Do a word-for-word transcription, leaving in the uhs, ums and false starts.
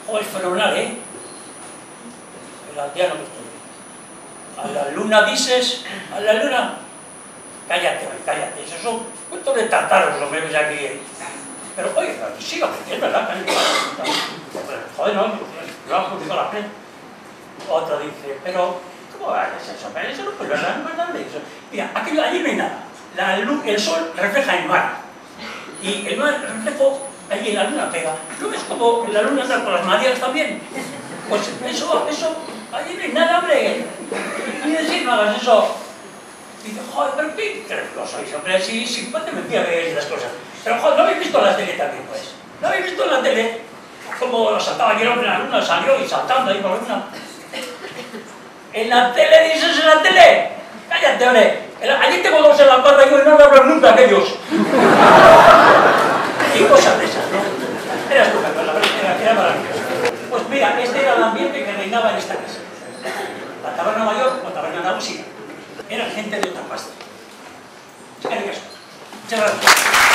Oh, es fenomenal, ¿eh? El aldeano que estoy. A la luna dices, a la luna... Cállate, cállate, esos son cuentos de tartaros los memes aquí. ¿eh? Pero, oye, sí, es verdad, joder, no, yo he juzgado la prensa. Otro dice, pero, ¿cómo haces eso? Pero eso no es verdad, no es verdad de eso. Mira, aquello, allí no hay nada. La luz, el sol refleja el mar. Y el mar reflejo, allí la luna pega. ¿No ves como la luna anda con las mareas también? Pues eso, eso, allí no hay nada, hombre. Ni decir, no hagas eso. Y dice, joder, pero qué lo sois, hombre, si, si ponte mentira veis las cosas. Pero joder, ¿no habéis visto la tele también, pues? ¿No habéis visto la tele? Como saltaba ayer hombre, la luna salió y saltando ahí por la luna. ¿En la tele dices en la tele? Cállate, hombre. Allí tengo dos en la barra y yo no hablo nunca aquellos. Y cosas de esas, ¿no? Era estupendo, la verdad, era, era maravilloso. Pues mira, este era el ambiente que reinaba en esta casa. La taberna mayor o taberna nausía. Era gente de otra pasta. Muchas gracias.